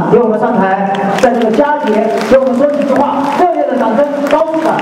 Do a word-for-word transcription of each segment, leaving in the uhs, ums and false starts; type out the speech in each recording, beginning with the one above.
长给我们上台，在这个佳节给我们说几句话，热烈的掌声，高呼感。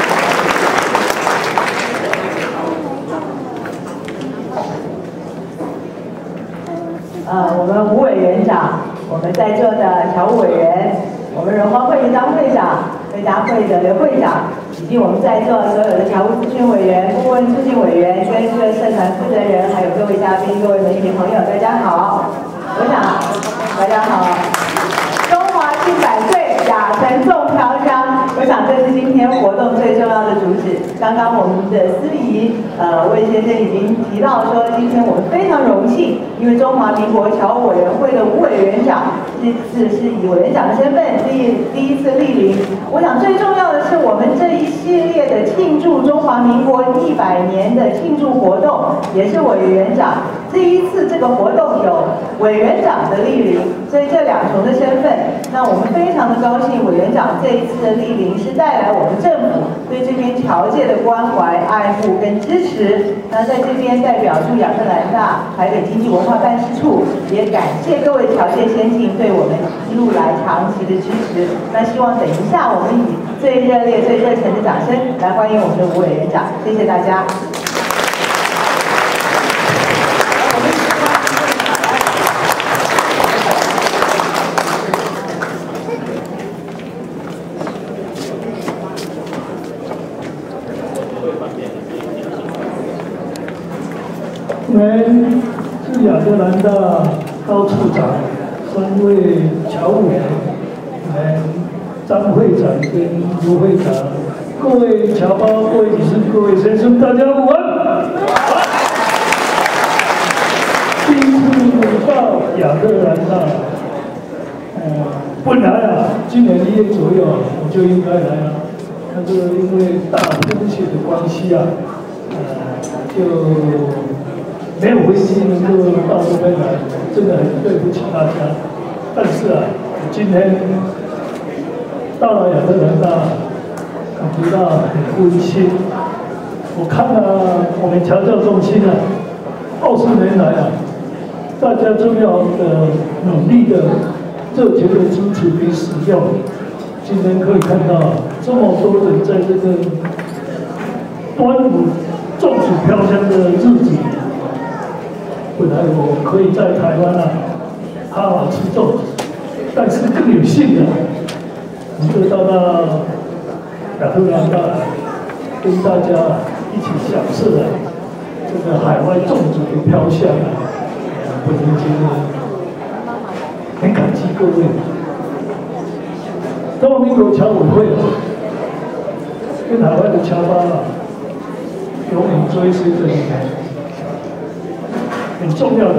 呃，我们吴委员长，我们在座的侨务委员，我们荣华会的张会长、会家会的刘会长，以及我们在座所有的侨务咨询委员、顾问促进委员跟各社团负责人，还有各位嘉宾、各位媒体朋友，大家好。我想，大家好。中华庆百岁，雅晨颂飘香。我想这是今天活动最重要的主旨。刚刚我们的司仪呃魏先生已经提到说，今天我们非常荣幸，因为中华民国侨务委员会的吴委员长这次是以委员长的身份第第一次莅临。我想最重要的是，我们这一系列的庆祝中华民国一百年的庆祝活动，也是委员长这一次这个活动有委员长的莅临，所以这两重的身份，那我们非常的高兴，委员长这一次的莅临是带来我们政府对这边侨界的关怀、爱护跟支持。那在这边代表驻亚特兰大台北经济文化办事处，也感谢各位侨界先进对我们一路来长期的支持。那希望等一下我们以最热烈、最热忱的掌声来欢迎我们的吴委员长，谢谢大家。 我们是亚特兰大高处长，三位侨务员，我们张会长跟卢会长，各位侨胞、各位女士、各位先生，大家午安。第一次到亚特兰大，呃，本来啊，今年一月左右我就应该来了，但是因为大风雪的关系啊，呃，就。没有飞机能够到这边来，真的很对不起大家。但是啊，今天到了亚特兰大，感觉到很温馨。我看了我们侨教中心啊，二十年来啊，大家重要的努力的热情的支持与使用。今天可以看到这么多人在这个端午众暑飘香的日子里。本来我可以在台湾啊好好吃粽子，但是更有幸的，我就到到亚特兰大跟大家一起享受了这个海外粽子的飘香啊！我真觉得很感激各位。中华民国侨委会跟海外的侨胞啊，永远追随着你们。很重要的，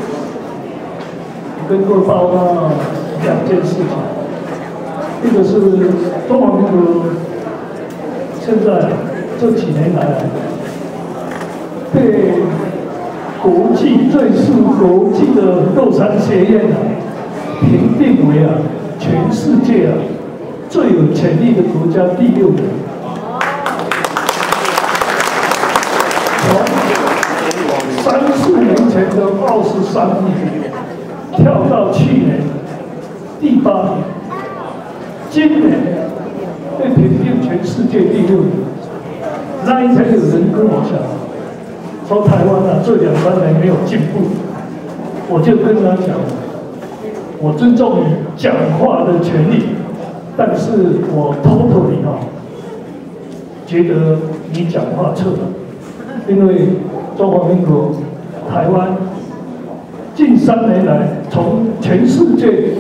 跟各位报告两件事情。一个是中华民国现在这几年来被国际最是国际的洛杉学院啊评定为啊全世界啊最有潜力的国家第六名。三四年前的二十三名，跳到去年第八名，今年被评定全世界第六名。那一天有人跟我讲，说台湾啊这两三年没有进步，我就跟他讲，我尊重你讲话的权利，但是我偷偷的啊，觉得你讲话错了，因为。中华民国台湾近三年来，从全世界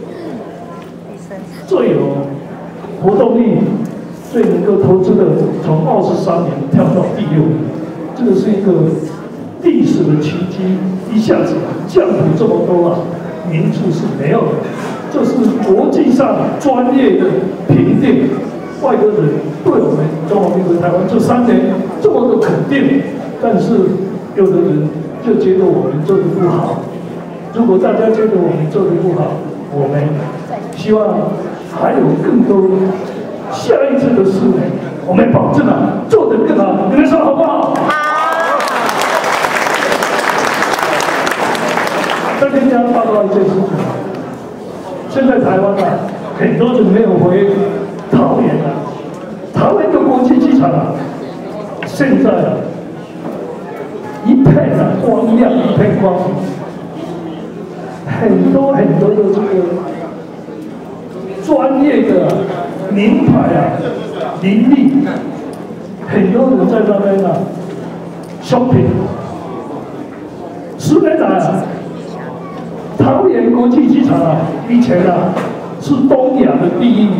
最有活动力、最能够投资的，从二十三名跳到第六名，这个是一个历史的奇迹，一下子降幅这么多啊，名次是没有的。这是国际上专业的评定，外国人对我们中华民国台湾这三年这么的肯定。但是有的人就觉得我们做的不好。如果大家觉得我们做的不好，我们希望还有更多下一次的四年，我们保证啊做得更好。你们说好不好？好。再跟大家报告一件事情， 现在台湾啊，很多人没有回桃园啊，桃园的国际机场啊，现在啊，一片啊光亮，一片光明，很多很多的这个专业的名牌啊，林立，很多人在那边啊 shopping。十年来啊，桃园国际机场啊，以前啊是东亚的第一名，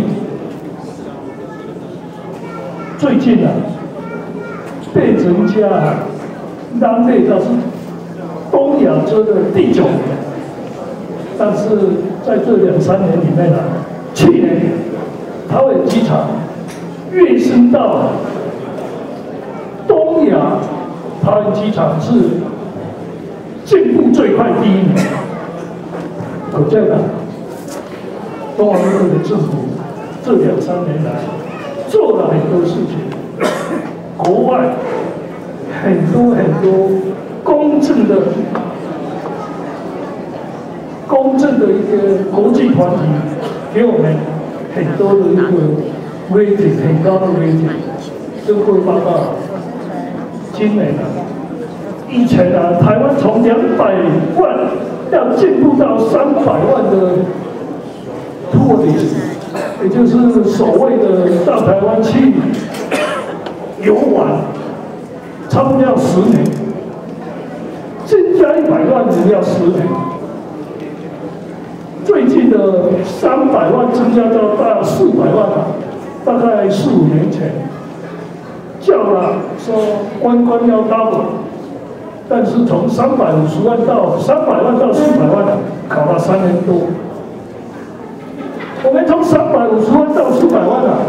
最近啊被人家啊rank列到是东亚洲的第九名，但是在这两三年里面啊，去年桃园机场跃升到东亚桃园机场是进步最快第一名，可见啊，中华民国的政府这两三年来做了很多事情，国外很多很多公正的、公正的一个国际团体，给我们很多的一个rating，很高的rating。跟各位报告，今年啊。以前啊，台湾从两百万要进步到三百万的托里，也就是所谓的到台湾去游玩，差不多要十年，增加一百万人要十年。最近的三百万增加到大四百万啊，大概四五年前，叫了说关关要 double。但是从三百五十万到三百万到四百万，考了三年多。我们从三百五十万到四百万啊，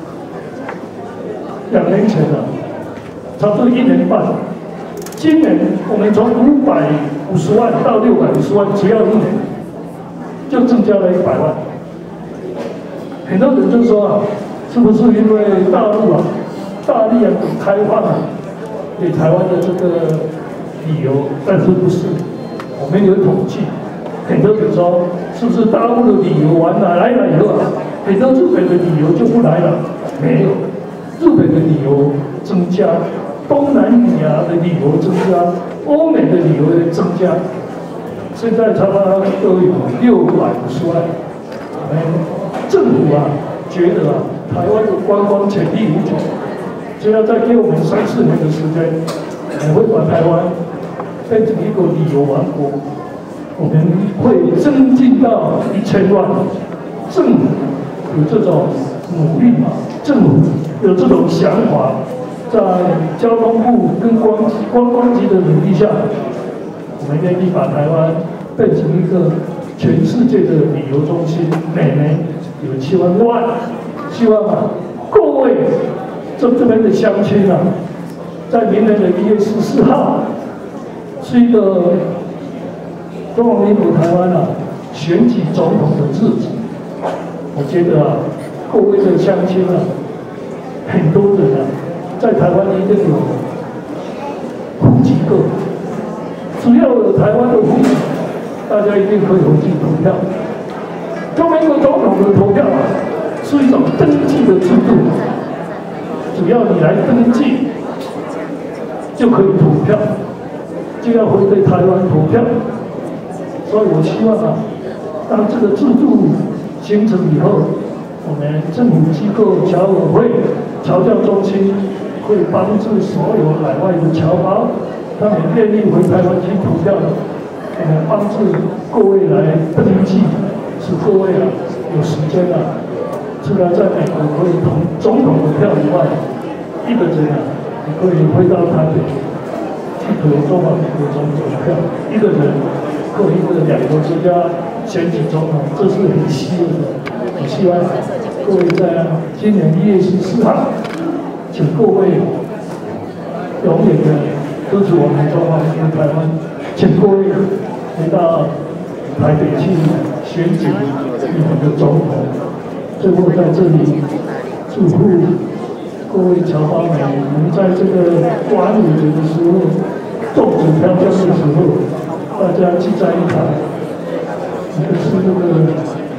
两年前啊，差不多一年半。今年我们从五百五十万到六百五十万，只要一年，就增加了一百万。很多人就说啊，是不是因为大陆啊，大力啊开放啊，给台湾的这个理由？但是不是？我们有统计，很多人说，是不是大陆的旅游完了来了以后啊，很多日本的旅游就不来了？没有，日本的旅游增加，东南亚的旅游增加，欧美的旅游也增加，现在差不多都有六百五十万。我们政府啊，觉得啊，台湾的观光潜力无穷，只要再给我们三四年的时间，我们会把台湾变成一个旅游王国。我们会增进到一千万，政府有这种努力嘛？政府有这种想法，在交通部跟观观光局的努力下，我们愿意把台湾变成一个全世界的旅游中心，每年有七万多万。希望啊，各位这这边的乡亲啊，在明年的一月十四号是一个中华民国台湾啊选举总统的日子。我觉得啊，各位的乡亲啊，很多人啊，在台湾一定有户籍个，只要有台湾的户籍，大家一定可以回去投票。中华民国总统的投票啊，是一种登记的制度，只要你来登记，就可以投票，就要回归台湾投票。所以我希望啊，当这个制度形成以后，我们政府机构、侨委会、侨教中心会帮助所有海外的侨胞，他们愿意回台湾去投票的，我们帮助各位来登记，使各位啊有时间啊，除了在美国可以投总统的票以外，一个人啊，你可以回到台北去投中华民国总统的票，一个人。各一个两个国家选举总统，这是很稀有的。我希望各位在今年一月十四号，请各位永远的支持我们中华民国台湾，请各位回到台北去选举你们的总统。最后在这里祝福各位侨胞们，能在这个端午节的时候，粽子飘飘的时候。大家聚在一堂，一个是这个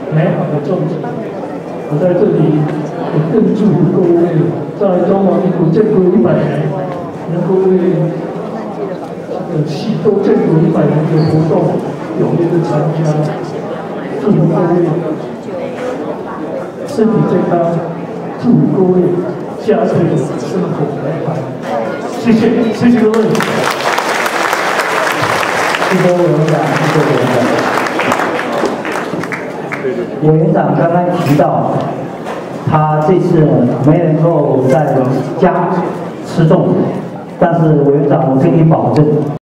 美好的粽子。我在这里也更祝福各位，在中华民国建国一百年，能够为这个戏都建国一百年的活动踊跃的参加，祝福各位身体健康，祝福各位家庭生活美好。谢谢，谢谢各位。 谢谢委员长，谢谢委员长。委员长刚刚提到，他这次没能够在家吃粽子，但是委员长，我跟你保证。